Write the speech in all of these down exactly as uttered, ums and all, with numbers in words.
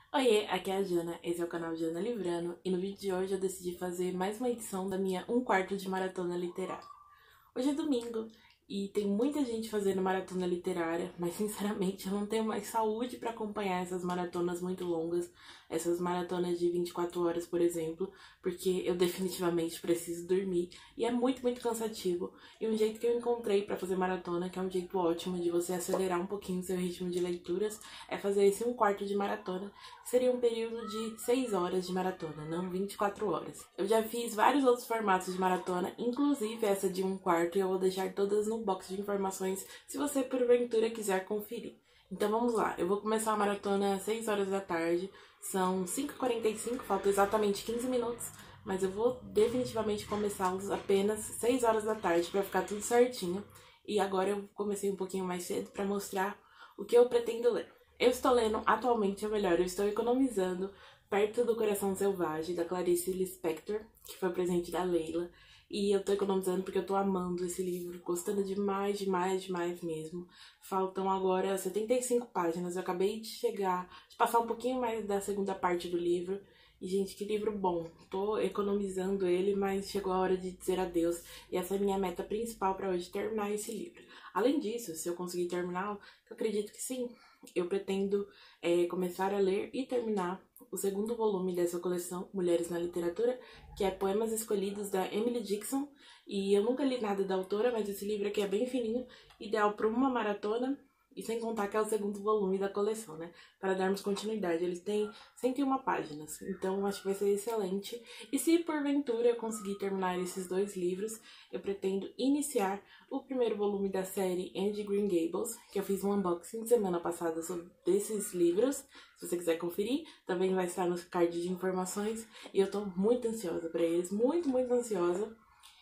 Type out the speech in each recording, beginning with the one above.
Oiê, aqui é a Jana, esse é o canal Jana Livrano e no vídeo de hoje eu decidi fazer mais uma edição da minha um quarto de maratona literária. Hoje é domingo e tem muita gente fazendo maratona literária, mas sinceramente eu não tenho mais saúde para acompanhar essas maratonas muito longas, essas maratonas de vinte e quatro horas, por exemplo, porque eu definitivamente preciso dormir e é muito, muito cansativo. E um jeito que eu encontrei para fazer maratona, que é um jeito ótimo de você acelerar um pouquinho o seu ritmo de leituras, é fazer esse um quarto de maratona, que seria um período de seis horas de maratona, não vinte e quatro horas. Eu já fiz vários outros formatos de maratona, inclusive essa de um quarto, e eu vou deixar todas no box de informações se você porventura quiser conferir. Então vamos lá, eu vou começar a maratona às seis horas da tarde, são cinco e quarenta e cinco, faltam exatamente quinze minutos, mas eu vou definitivamente começá-los apenas seis horas da tarde para ficar tudo certinho. E agora eu comecei um pouquinho mais cedo para mostrar o que eu pretendo ler. Eu estou lendo atualmente, ou melhor, eu estou economizando Perto do Coração Selvagem, da Clarice Lispector, que foi presente da Leila. E eu tô economizando porque eu tô amando esse livro, gostando demais, demais, demais mesmo. Faltam agora setenta e cinco páginas, eu acabei de chegar, de passar um pouquinho mais da segunda parte do livro. E, gente, que livro bom. Tô economizando ele, mas chegou a hora de dizer adeus. E essa é a minha meta principal para hoje, terminar esse livro. Além disso, se eu conseguir terminar, eu acredito que sim, eu pretendo é, começar a ler e terminar o segundo volume dessa coleção, Mulheres na Literatura, que é Poemas Escolhidos, da Emily Dixon. E eu nunca li nada da autora, mas esse livro aqui é bem fininho, ideal para uma maratona, e sem contar que é o segundo volume da coleção, né? Para darmos continuidade. Eles têm cento e uma páginas, então acho que vai ser excelente. E se porventura eu conseguir terminar esses dois livros, eu pretendo iniciar o primeiro volume da série Anne Green Gables, que eu fiz um unboxing semana passada sobre esses livros. Se você quiser conferir, também vai estar no card de informações. E eu tô muito ansiosa para eles, muito, muito ansiosa.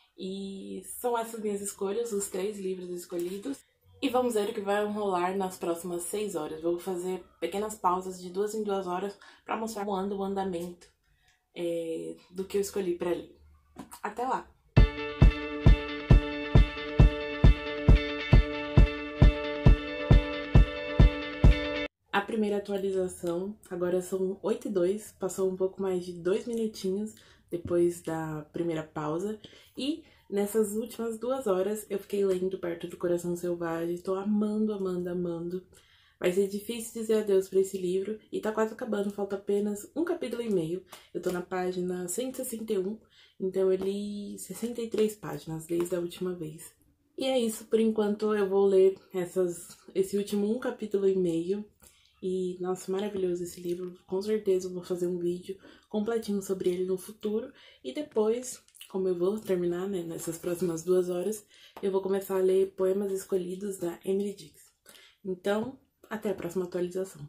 E são essas minhas escolhas, os três livros escolhidos. E vamos ver o que vai rolar nas próximas seis horas. Vou fazer pequenas pausas de duas em duas horas para mostrar o ando, o andamento é, do que eu escolhi para ler. Até lá! A primeira atualização, agora são oito e dois, passou um pouco mais de dois minutinhos depois da primeira pausa. E nessas últimas duas horas eu fiquei lendo Perto do Coração Selvagem, tô amando, amando, amando. Vai ser difícil dizer adeus para esse livro e tá quase acabando, falta apenas um capítulo e meio. Eu tô na página cento e sessenta e um, então eu li sessenta e três páginas desde a última vez. E é isso, por enquanto eu vou ler essas, esse último um capítulo e meio. E, nossa, maravilhoso esse livro. Com certeza eu vou fazer um vídeo completinho sobre ele no futuro. E depois, como eu vou terminar, né, nessas próximas duas horas, eu vou começar a ler Poemas Escolhidos, da Emily Dixon. Então, até a próxima atualização.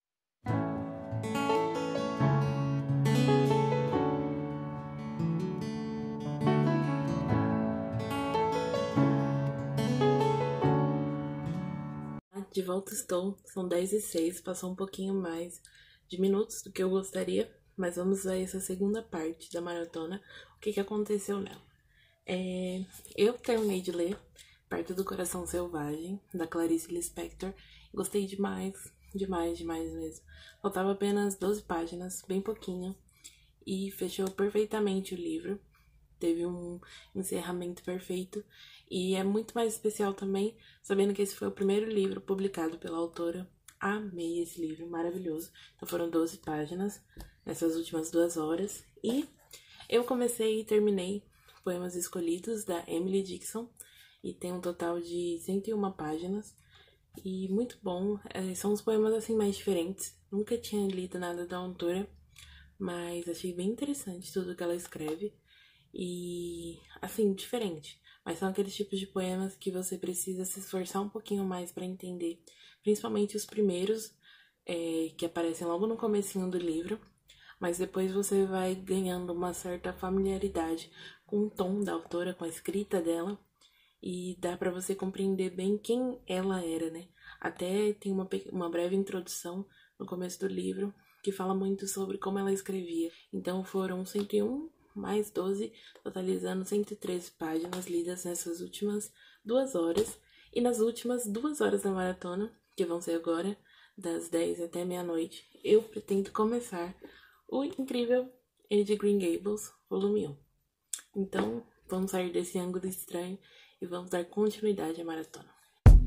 De volta estou, são dez e seis, passou um pouquinho mais de minutos do que eu gostaria, mas vamos ver essa segunda parte da maratona, o que, que aconteceu nela. É, eu terminei de ler Perto do Coração Selvagem, da Clarice Lispector, gostei demais, demais, demais mesmo. Faltava apenas doze páginas, bem pouquinho, e fechou perfeitamente o livro. Teve um encerramento perfeito e é muito mais especial também sabendo que esse foi o primeiro livro publicado pela autora. Amei esse livro, maravilhoso. Então foram doze páginas nessas últimas duas horas e eu comecei e terminei Poemas Escolhidos, da Emily Dixon, e tem um total de cento e uma páginas e muito bom. É, são os poemas assim mais diferentes, nunca tinha lido nada da autora, mas achei bem interessante tudo que ela escreve. E, assim, diferente. Mas são aqueles tipos de poemas que você precisa se esforçar um pouquinho mais para entender. Principalmente os primeiros, é, que aparecem logo no comecinho do livro. Mas depois você vai ganhando uma certa familiaridade com o tom da autora, com a escrita dela. E dá para você compreender bem quem ela era, né? Até tem uma, uma breve introdução no começo do livro que fala muito sobre como ela escrevia. Então foram cento e um mais doze, totalizando cento e treze páginas lidas nessas últimas duas horas. E nas últimas duas horas da maratona, que vão ser agora, das dez até meia-noite, eu pretendo começar o incrível Anne de Green Gables, volume um. Então, vamos sair desse ângulo estranho e vamos dar continuidade à maratona.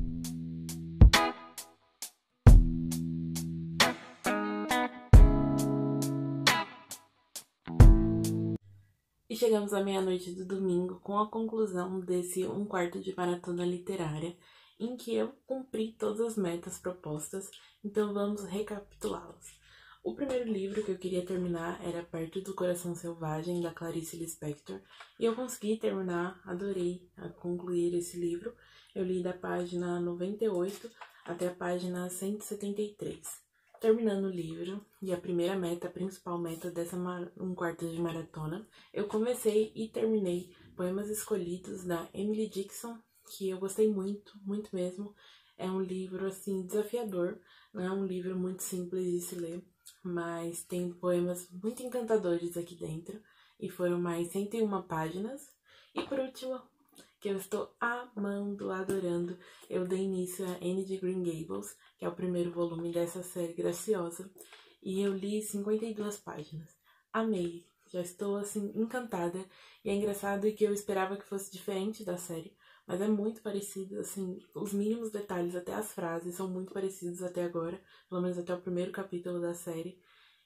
E chegamos à meia-noite do domingo com a conclusão desse um quarto de maratona literária, em que eu cumpri todas as metas propostas, então vamos recapitulá-las. O primeiro livro que eu queria terminar era Perto do Coração Selvagem, da Clarice Lispector, e eu consegui terminar, adorei a concluir esse livro. Eu li da página noventa e oito até a página cento e setenta e três. Terminando o livro, e a primeira meta, a principal meta dessa um quarto de maratona, eu comecei e terminei Poemas Escolhidos, da Emily Dickinson, que eu gostei muito, muito mesmo. É um livro, assim, desafiador, não é um livro muito simples de se ler, mas tem poemas muito encantadores aqui dentro, e foram mais cento e uma páginas. E por último, que eu estou amando, adorando, eu dei início a Anne de Green Gables, que é o primeiro volume dessa série graciosa, e eu li cinquenta e duas páginas. Amei, já estou, assim, encantada, e é engraçado que eu esperava que fosse diferente da série, mas é muito parecido, assim, os mínimos detalhes, até as frases, são muito parecidos até agora, pelo menos até o primeiro capítulo da série,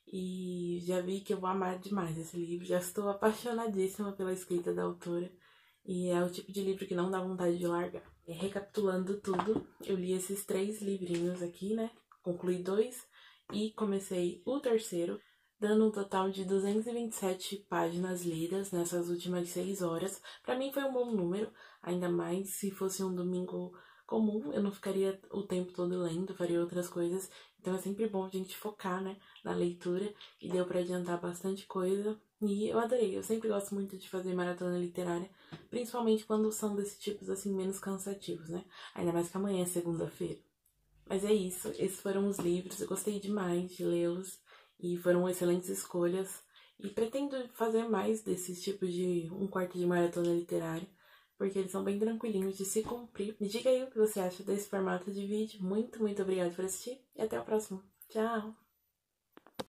e já vi que eu vou amar demais esse livro, já estou apaixonadíssima pela escrita da autora, e é o tipo de livro que não dá vontade de largar. E recapitulando tudo, eu li esses três livrinhos aqui, né? Concluí dois e comecei o terceiro, dando um total de duzentas e vinte e sete páginas lidas nessas últimas seis horas. Pra mim foi um bom número, ainda mais se fosse um domingo comum, eu não ficaria o tempo todo lendo, faria outras coisas. Então é sempre bom a gente focar, né, na leitura, e deu pra adiantar bastante coisa. E eu adorei, eu sempre gosto muito de fazer maratona literária, principalmente quando são desses tipos, assim, menos cansativos, né? Ainda mais que amanhã é segunda-feira. Mas é isso, esses foram os livros, eu gostei demais de lê-los, e foram excelentes escolhas. E pretendo fazer mais desses tipos de um quarto de maratona literária, porque eles são bem tranquilinhos de se cumprir. Me diga aí o que você acha desse formato de vídeo. Muito, muito obrigada por assistir, e até o próximo. Tchau!